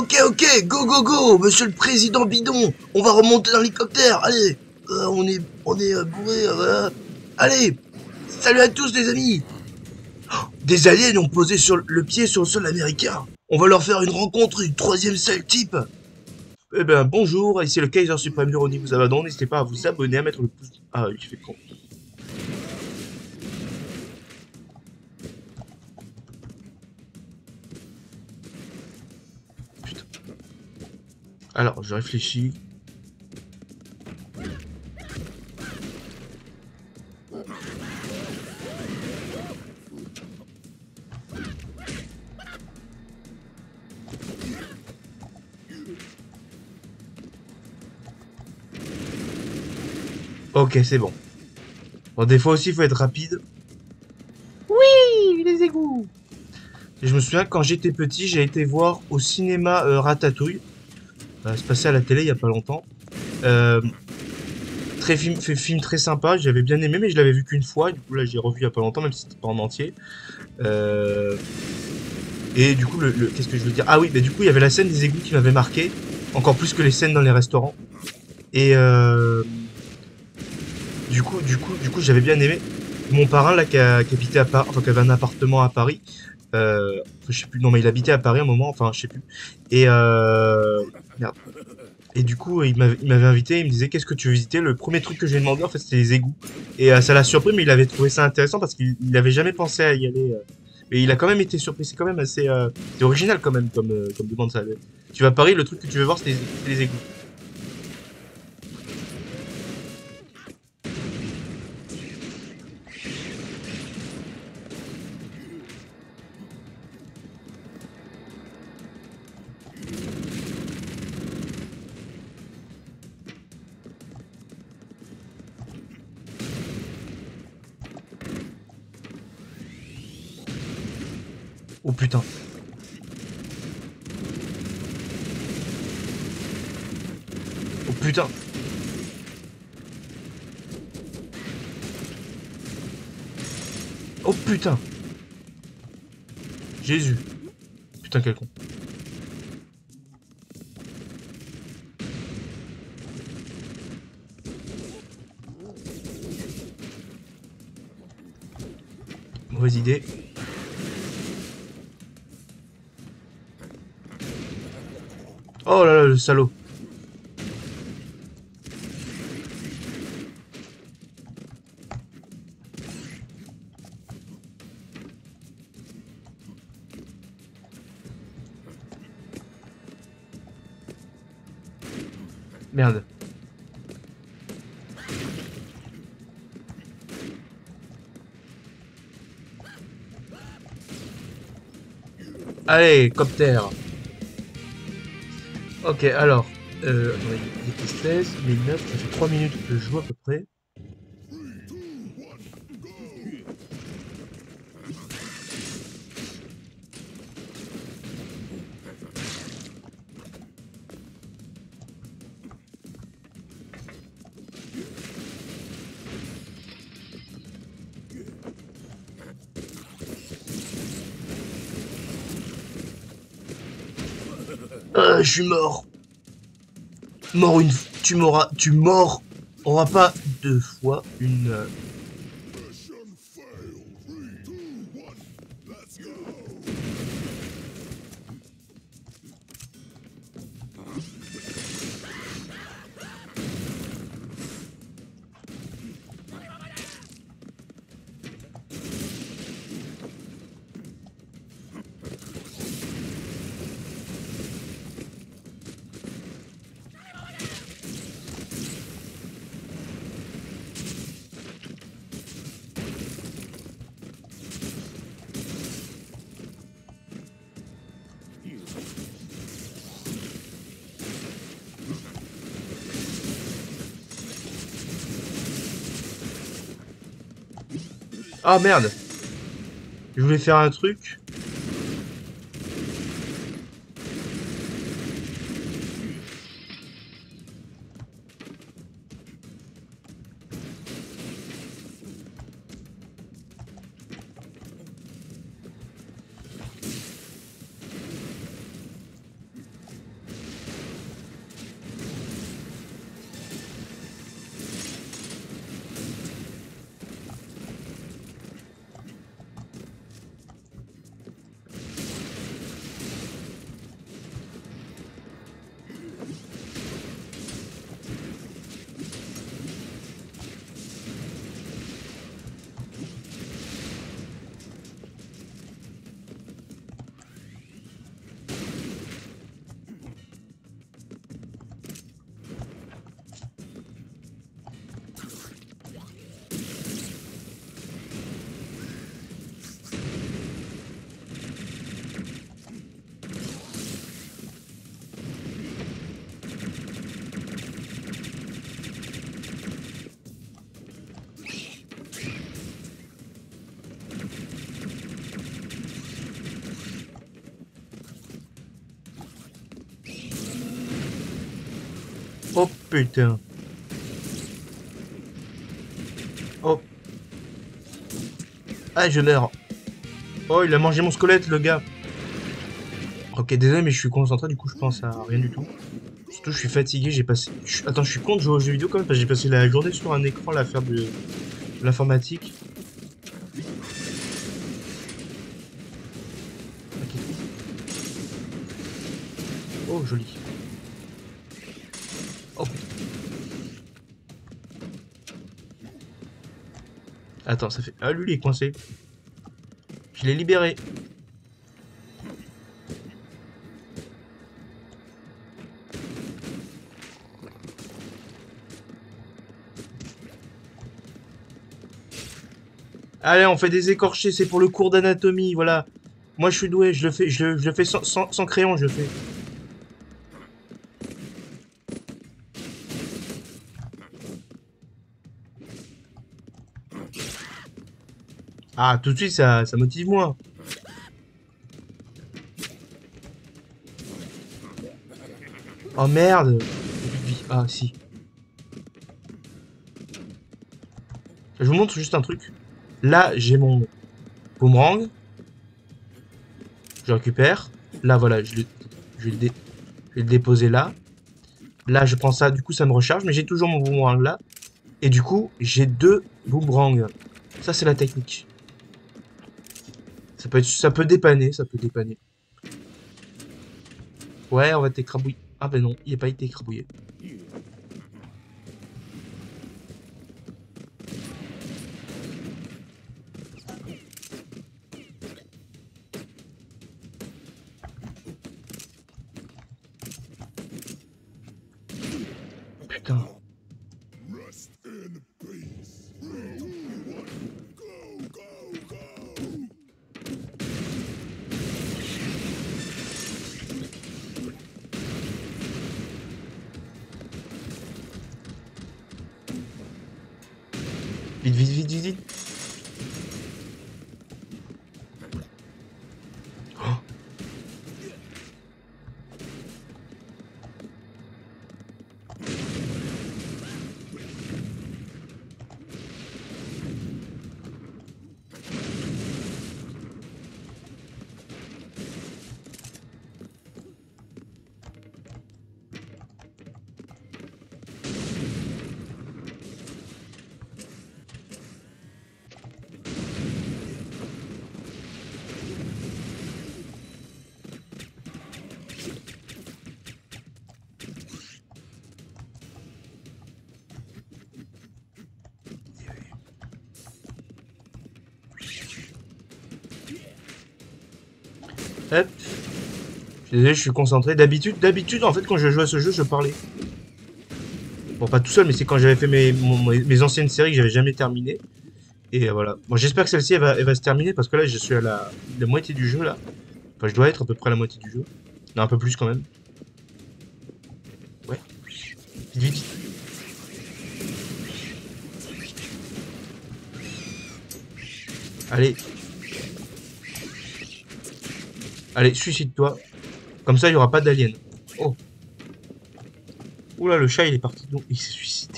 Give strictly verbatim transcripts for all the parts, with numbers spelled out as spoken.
Ok, ok, go, go, go, monsieur le président bidon, on va remonter dans l'hélicoptère, allez, euh, on est, on est euh, bourré, euh, voilà. Allez, salut à tous les amis. Des aliens ont posé sur le pied sur le sol américain. On va leur faire une rencontre, une troisième salle type. Eh ben bonjour, ici le Kaiser suprême du Roni vous abandonne, n'hésitez pas à vous abonner, à mettre le pouce... Ah, il fait con. Putain. Alors, je réfléchis. Ok, c'est bon. Bon, des fois aussi, il faut être rapide. Oui, les égouts. Et je me souviens, quand j'étais petit, j'ai été voir au cinéma euh, Ratatouille. Euh, c'est passé à la télé il y a pas longtemps. Euh, très film, fait film très sympa, j'avais bien aimé, mais je l'avais vu qu'une fois. Du coup, là, j'ai revu il y a pas longtemps, même si c'était pas en entier. Euh, et du coup, le, le- qu'est-ce que je veux dire? Ah oui, bah, du coup, il y avait la scène des égouts qui m'avait marqué. Encore plus que les scènes dans les restaurants. Et euh, du coup, du coup, du coup, j'avais bien aimé. Mon parrain, là, qui, a, qui habitait à Paris, enfin, qui avait un appartement à Paris. Euh, enfin, je sais plus, non, mais il habitait à Paris à un moment, enfin, je sais plus. Et euh, merde. Et du coup, il m'avait il m'avait invité, il me disait qu'est-ce que tu veux visiter? Le premier truc que j'ai demandé, en fait, c'était les égouts. Et euh, ça l'a surpris, mais il avait trouvé ça intéressant parce qu'il il avait jamais pensé à y aller. euh. Mais il a quand même été surpris. C'est quand même assez, euh, c'est original quand même comme, euh, comme demande ça. Tu vas à Paris, le truc que tu veux voir, c'est les, c'est les égouts. Oh putain. Oh putain. Oh putain. Jésus. Putain, quel con. Mauvaise idée. Oh là là, le salaud. Merde. Allez, copter. Ok, alors. Euh, attendez, il était seize, mais neuf, ça fait trois minutes que je joue à peu près. Euh, je suis mort. Mort une f- tu m'auras tu mords aura pas deux fois une euh, Ah merde. Je voulais faire un truc. Oh putain. Oh. Ah, je meurs. Oh, il a mangé mon squelette, le gars. Ok, désolé, mais je suis concentré, du coup, je pense à rien du tout. Surtout, je suis fatigué, j'ai passé... Je... Attends, je suis con de jouer aux jeux vidéo quand même, parce que j'ai passé la journée sur un écran là, à faire de, de l'informatique. Okay. Oh, joli. Oh, putain. Attends, ça fait... Ah, lui, il est coincé. Je l'ai libéré. Allez, on fait des écorchés, c'est pour le cours d'anatomie, voilà. Moi, je suis doué, je le fais, je, le- je le fais sans, sans, sans crayon, je le fais. Ah, tout de suite, ça, ça motive moins. Oh merde. J'ai plus de vie. Ah, si. Je vous montre juste un truc. Là, j'ai mon boomerang. Je récupère. Là, voilà, je, le, je, vais le dé, je vais le déposer là. Là, je prends ça, du coup, ça me recharge. Mais j'ai toujours mon boomerang là. Et du coup, j'ai deux boomerangs. Ça, c'est la technique. Ça peut, être, ça peut dépanner, ça peut dépanner. Ouais, on va t'écrabouiller. Ah ben non, il n'a pas été écrabouillé. Putain. Vite, vite, vite, vite, vite. Oh. Hop. Je suis désolé, je suis concentré. D'habitude, d'habitude, en fait, quand je jouais à ce jeu, je parlais. Bon, pas tout seul, mais c'est quand j'avais fait mes, mon- mes anciennes séries que j'avais jamais terminées. Et euh, voilà. Bon, j'espère que celle-ci, elle va, elle va se terminer, parce que là, je suis à la, la moitié du jeu, là. Enfin, je dois être à peu près à la moitié du jeu. Non, un peu plus, quand même. Ouais. Vite, vite. Allez. Allez, suicide-toi. Comme ça, il n'y aura pas d'alien. Oh. Oula, le chat, il est parti d'où? Il s'est suicidé.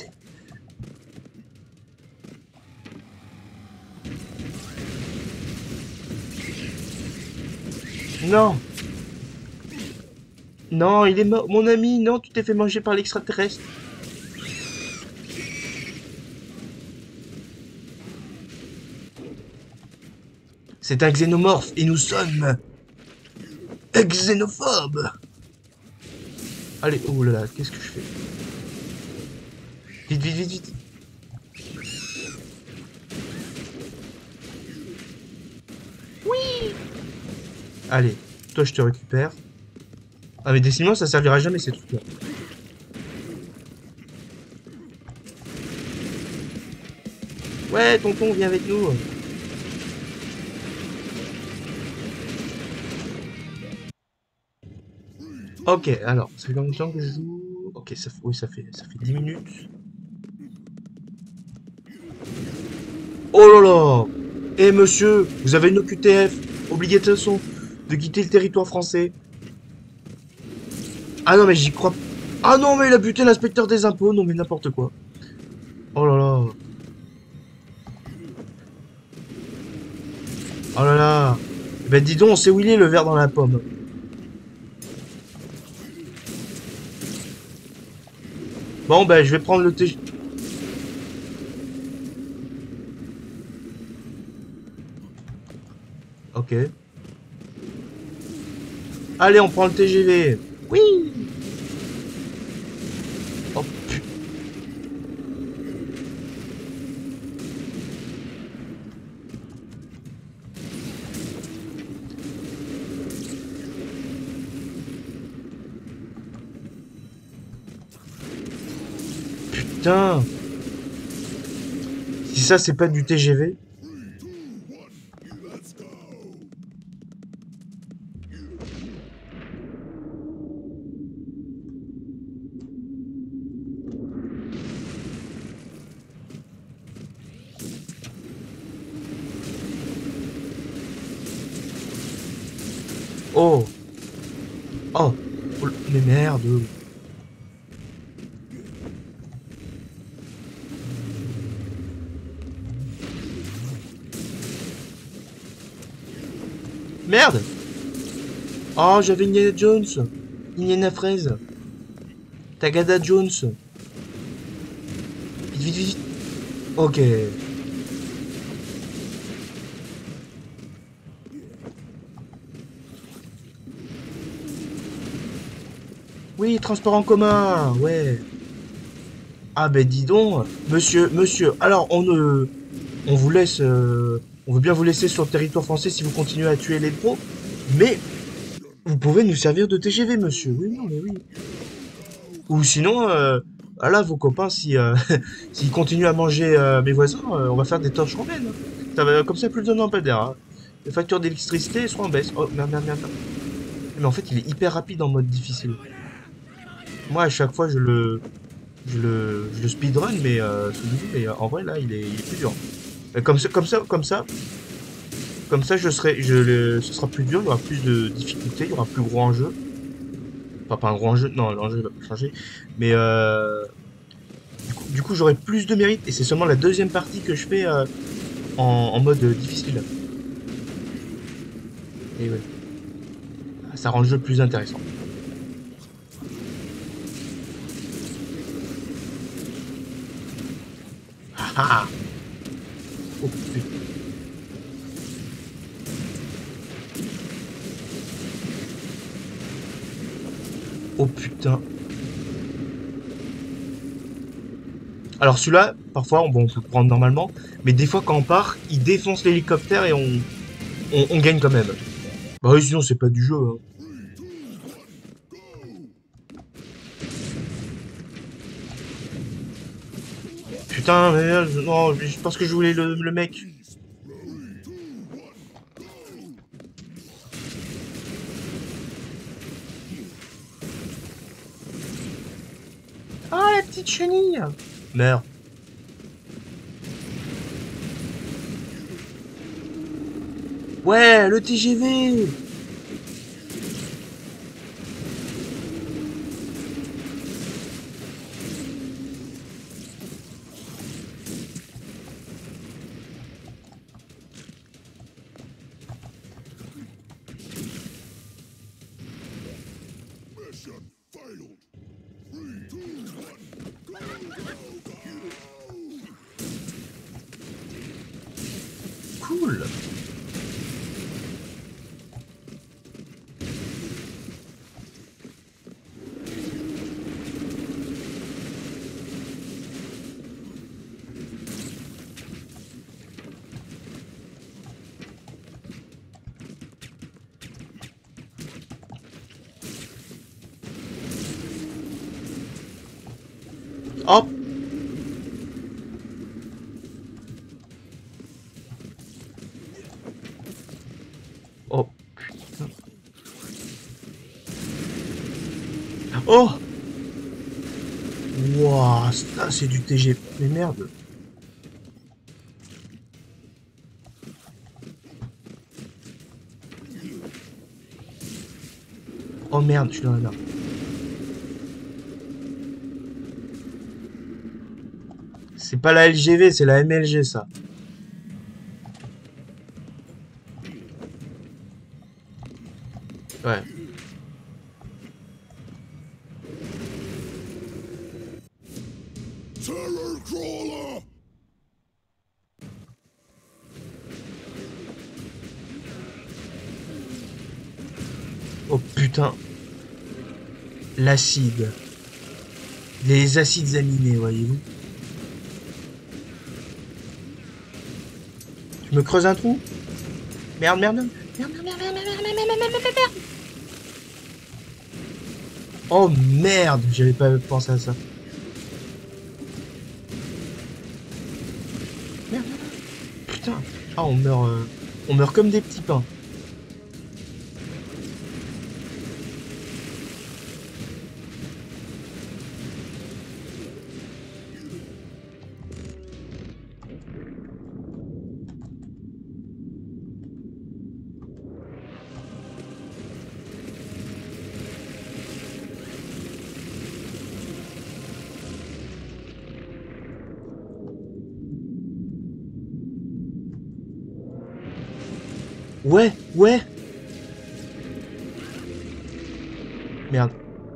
Non. Non, il est mort. Mon ami, non, tu t'es fait manger par l'extraterrestre. C'est un xénomorphe et nous sommes xénophobes. Allez, oh là là, qu'est-ce que je fais? Vite, vite, vite, vite. Oui. Allez, toi je te récupère. Ah mais décidément ça servira jamais ces trucs là. Ouais, tonton, viens avec nous. Ok, alors, ça fait combien de temps que je joue? Ok, ça fait, oui, ça fait, ça fait dix minutes. Oh là là! Eh monsieur, vous avez une O Q T F, obligation de quitter le territoire français. Ah non mais j'y crois. Ah non, mais il a buté l'inspecteur des impôts. Non, mais n'importe quoi. Oh là là. Oh là là. Eh ben dis donc, on sait où il est le verre dans la pomme. Bon, ben je vais prendre le T G... Ok. Allez, on prend le T G V. Oui. Oh putain. Putain. Si ça, c'est pas du T G V. Oh. Oh. Oh, mais merde. Merde. Oh, j'avais Indiana Jones. Indiana Fraise. Tagada Jones. Vite, vite, vite. Ok. Oui, transport en commun. Ouais. Ah ben dis donc, monsieur, monsieur. Alors on ne, on vous laisse, euh, on veut bien vous laisser sur le territoire français si vous continuez à tuer les pros, mais vous pouvez nous servir de T G V, monsieur. Oui, non, mais oui. Ou sinon, euh, ah là, vos copains, si, euh, s'ils continuent à manger euh, mes voisins, euh, on va faire des torches romaines. Ça va, comme ça, plus de lampadaires. Hein. Les factures d'électricité seront en baisse. Oh, merde, merde, merde. Mais en fait, il est hyper rapide en mode difficile. Moi, à chaque fois, je le, je le, je le speedrun, mais, euh, ce niveau, mais euh, en vrai, là, il est, il est plus dur. Euh, Comme ça, comme ça, comme ça, comme ça, je serai, je le, ce sera plus dur, il y aura plus de difficultés, il y aura plus gros enjeu. Enfin, pas un gros enjeu, non, l'enjeu va pas changer. Mais euh, du coup, du coup j'aurai plus de mérite, et c'est seulement la deuxième partie que je fais euh, en, en mode difficile. Et ouais, ça rend le jeu plus intéressant. Ah ah. Oh putain. Oh putain. Alors celui-là, parfois, bon, on peut le prendre normalement, mais des fois quand on part, il défonce l'hélicoptère et on, on, on gagne quand même. Bah oui, sinon c'est pas du jeu. Hein. Putain, mais merde, non, je pense que je voulais le, le mec. Ah, la petite chenille. Merde. Ouais, le T G V. Cool. Hop. Oh. Oh. Wouah, ça c'est du T G V. Mais merde. Oh merde, je suis dans la merde. C'est pas la L G V, c'est la M L G, ça. Ouais. Oh putain. L'acide. Les acides aminés, voyez-vous. Tu me creuses un trou? Merde, merde, merde. Merde, merde, merde, merde, merde, merde, merde, merde, merde, merde. Oh merde, j'avais pas pensé à ça. Merde, merde. Putain. Ah, on meurt, euh, on meurt comme des petits pains. Ouais, ouais. Merde.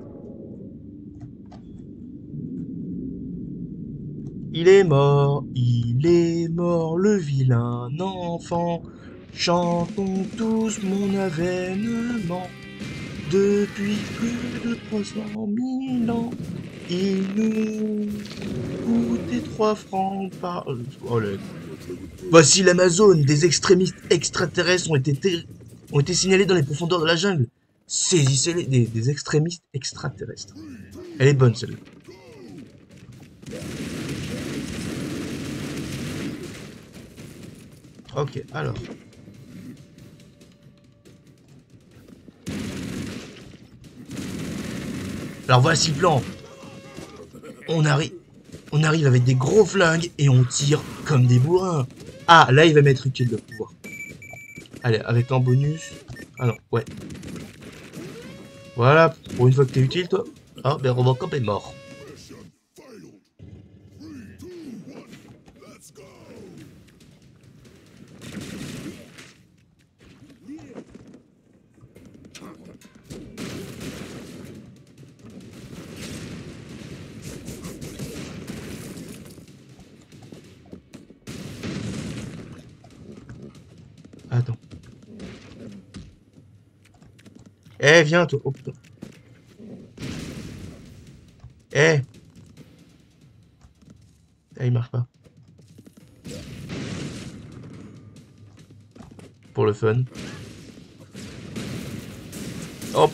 Il est mort, il est mort, le vilain enfant. Chantons tous mon avènement. Depuis plus de trois cent mille ans, il nous coûtait trois francs par... Oh là. Voici l'Amazone, des extrémistes extraterrestres ont été, ter- ont été signalés dans les profondeurs de la jungle. Saisissez-les, des, des extrémistes extraterrestres. Elle est bonne celle-là. Ok, alors. Alors voici le plan. On arrive, on arrive avec des gros flingues et on tire comme des bourrins. Ah, là il va m'être utile de pouvoir. Allez, avec un bonus. Ah non, ouais. Voilà, pour une fois que t'es utile, toi. Ah, ben Robocop est mort. Attends. Eh, viens, toi. Oh, putain. Eh. Ah, il marche pas. Pour le fun. Hop.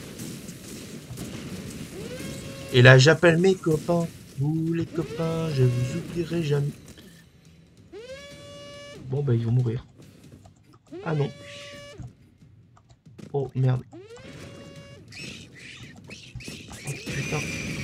Et là, j'appelle mes copains. Vous, les copains, je vous oublierai jamais. Bon, bah, ils vont mourir. Ah non. Oh, merde. Oh, putain.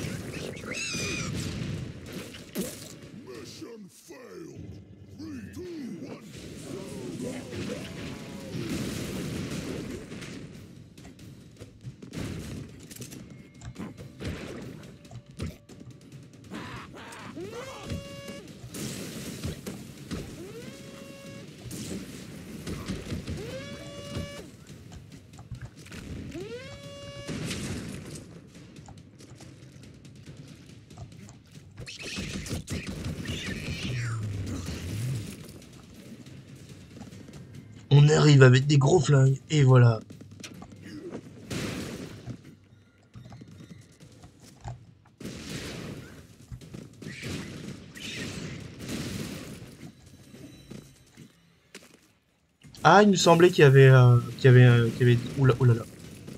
On arrive avec des gros flingues, et voilà. Ah, il me semblait qu'il y avait... Euh, qu'il y avait... Euh, qu'il y avait... Oula, oula là.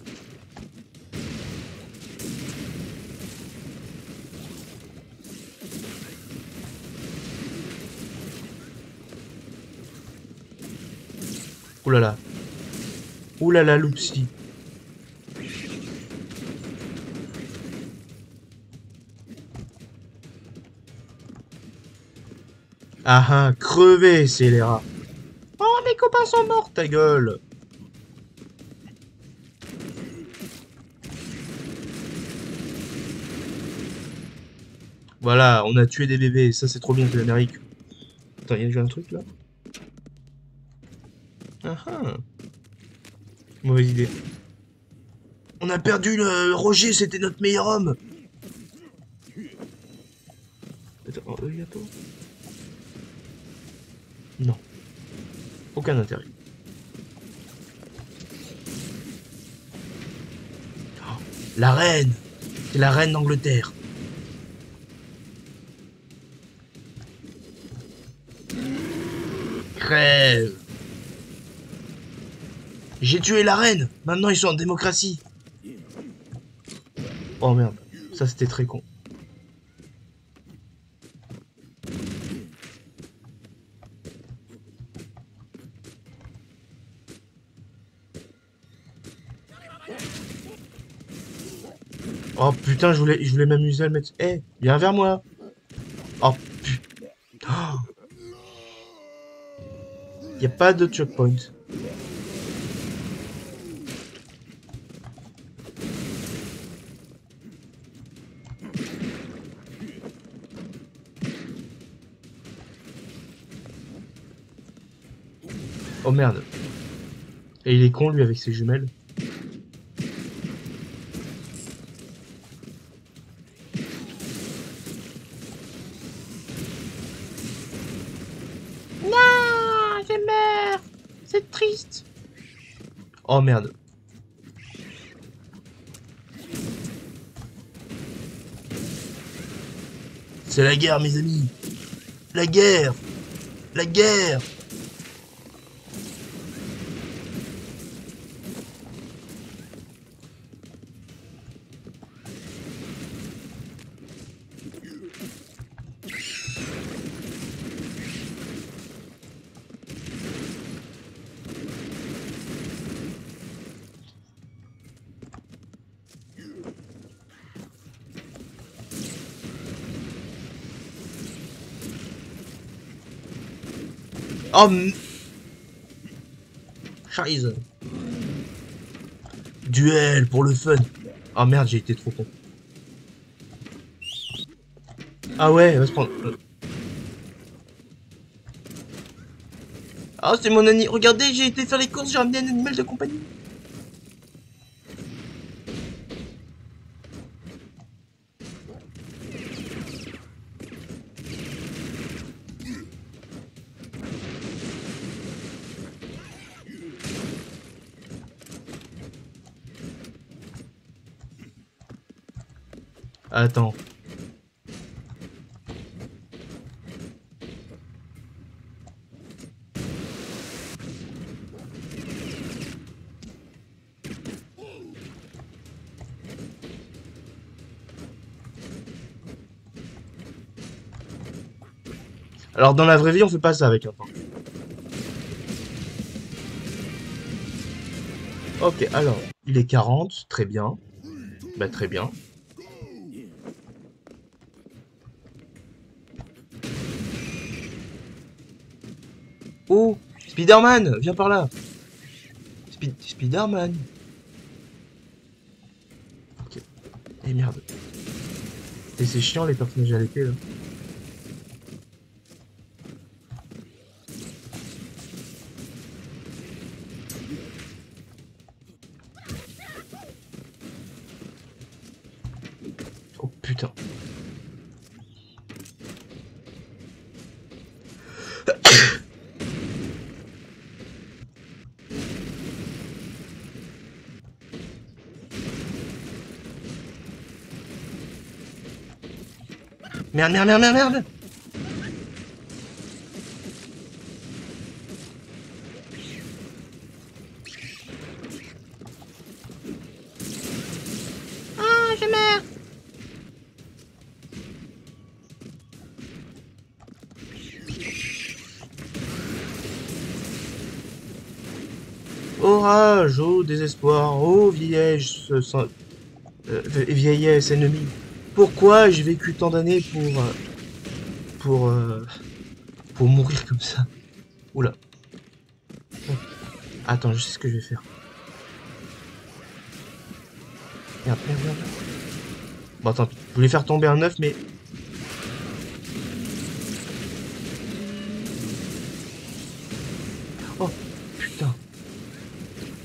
Oula là. Oula là, loupsi. Ah ah, crevé, scélérat. Oh, mes copains sont morts, ta gueule. Voilà, on a tué des bébés, ça c'est trop bien, c'est l'Amérique. Attends, il y a déjà un truc là. Ah ah. Mauvaise idée. On a perdu le Roger, c'était notre meilleur homme. Attends, oh, eux, bientôt. Non. Aucun intérêt. Oh, la reine. C'est la reine d'Angleterre. Crève. J'ai tué la reine. Maintenant ils sont en démocratie. Oh merde. Ça c'était très con. Oh putain, je voulais, je voulais m'amuser à le mettre. Eh, hey, viens vers moi. Oh putain. Oh. Y a pas de checkpoint. Oh merde. Et il est con lui avec ses jumelles. Non, je meurs. C'est triste. Oh merde. C'est la guerre, mes amis. La guerre. La guerre. Oh m... Scheiße. Duel pour le fun. Oh merde, j'ai été trop con. Ah ouais, va se prendre. Ah, c'est mon ami. Regardez, j'ai été faire les courses, j'ai ramené un animal de compagnie. Attends. Alors dans la vraie vie, on fait pas ça avec un pain. Ok, alors, il est quarante, très bien. Bah très bien. Oh, Spider-Man, viens par là. Spi Spider-Man. Ok. Eh merde. Et c'est chiant les personnages à l'épée là. Oh putain. Merde, merde, merde, merde, merde. Ah, je meurs. Orage, oh désespoir, oh vieillesse, euh, vieillesse ennemie. Pourquoi j'ai vécu tant d'années pour... Euh, pour... Euh, pour mourir comme ça? Oula. Oh. Attends, je sais ce que je vais faire. Merde, merde, merde. Bon, tant pis. Je voulais faire tomber un œuf, mais...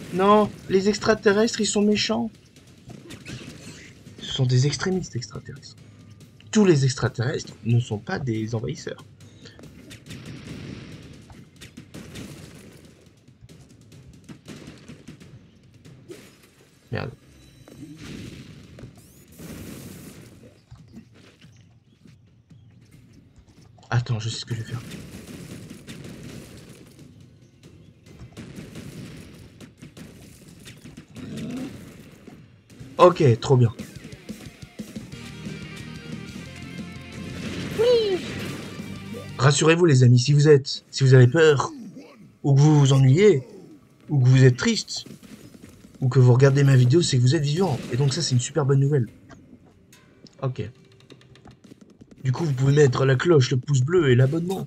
Non, les extraterrestres, ils sont méchants. Ce sont des extrémistes extraterrestres. Tous les extraterrestres ne sont pas des envahisseurs. Merde. Attends, je sais ce que je vais faire. Ok, trop bien. Oui. Rassurez-vous les amis, si vous êtes, si vous avez peur, ou que vous vous ennuyez, ou que vous êtes triste, ou que vous regardez ma vidéo, c'est que vous êtes vivant. Et donc ça, c'est une super bonne nouvelle. Ok. Du coup, vous pouvez mettre la cloche, le pouce bleu et l'abonnement.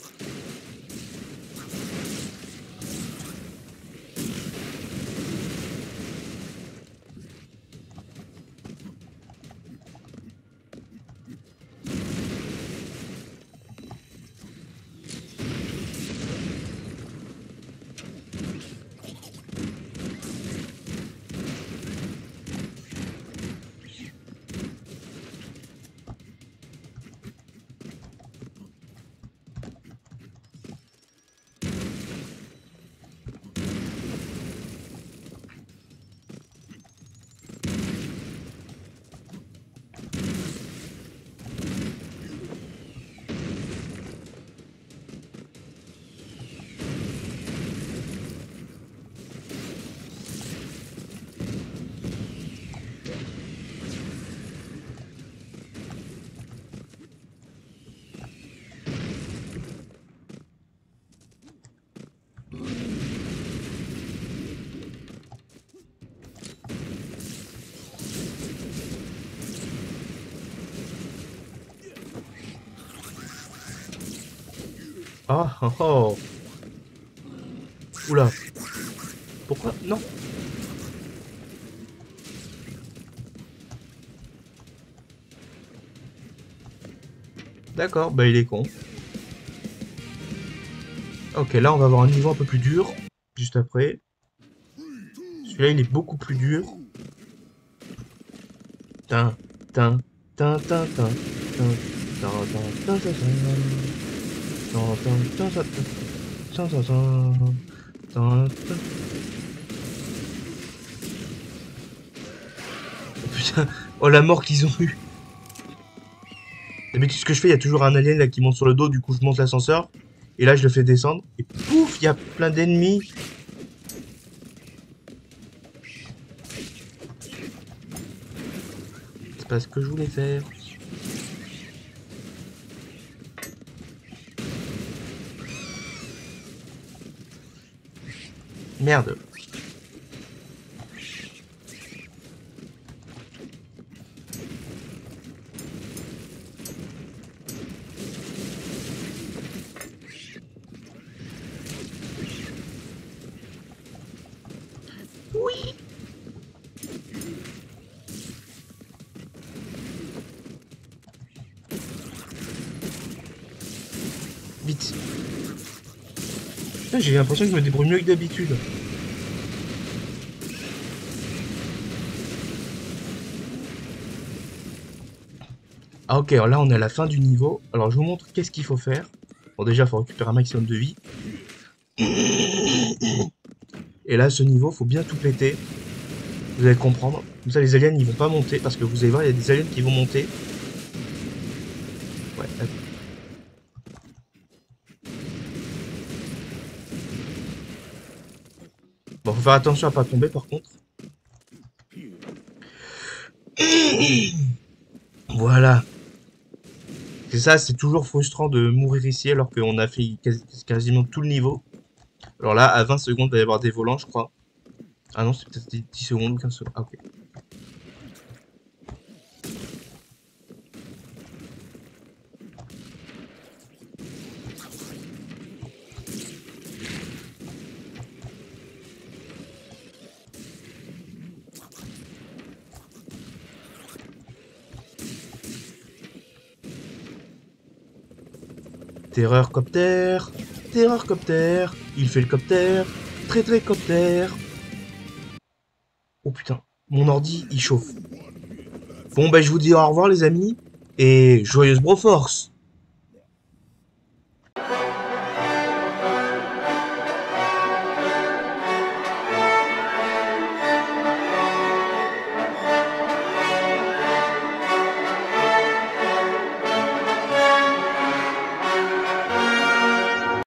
Ah, oh, oh. Oula. Pourquoi? Non. D'accord, bah il est con. Ok, là on va avoir un niveau un peu plus dur, juste après. Celui-là il est beaucoup plus dur. Tin, tin, tin, tin, tin, tin, tin, tin, tin, tin, tin, tin, tin, tin, tin, tin, tin. Oh putain, oh la mort qu'ils ont eue. D'habitude ce que je fais, il y a toujours un alien là qui monte sur le dos, du coup je monte l'ascenseur. Et là je le fais descendre. Et pouf, il y a plein d'ennemis. C'est pas ce que je voulais faire. Merde. Oui. Vite. Putain, j'ai l'impression que je me débrouille mieux que d'habitude. Ah ok, alors là on est à la fin du niveau. Alors je vous montre qu'est-ce qu'il faut faire. Bon déjà, il faut récupérer un maximum de vie. Et là, ce niveau, faut bien tout péter. Vous allez comprendre. Comme ça, les aliens, ils vont pas monter. Parce que vous allez voir, il y a des aliens qui vont monter. Ouais, attends. Bon, faut faire attention à pas tomber par contre. Voilà. C'est ça, c'est toujours frustrant de mourir ici alors qu'on a fait quasi- quasiment tout le niveau. Alors là, à vingt secondes, il va y avoir des volants, je crois. Ah non, c'est peut-être dix secondes ou quinze secondes. Ah ok. Terreur copter, terreur copter, il fait le copter, très très copter. Oh putain, mon ordi, il chauffe. Bon, bah, je vous dis au revoir, les amis. Et joyeuse Broforce!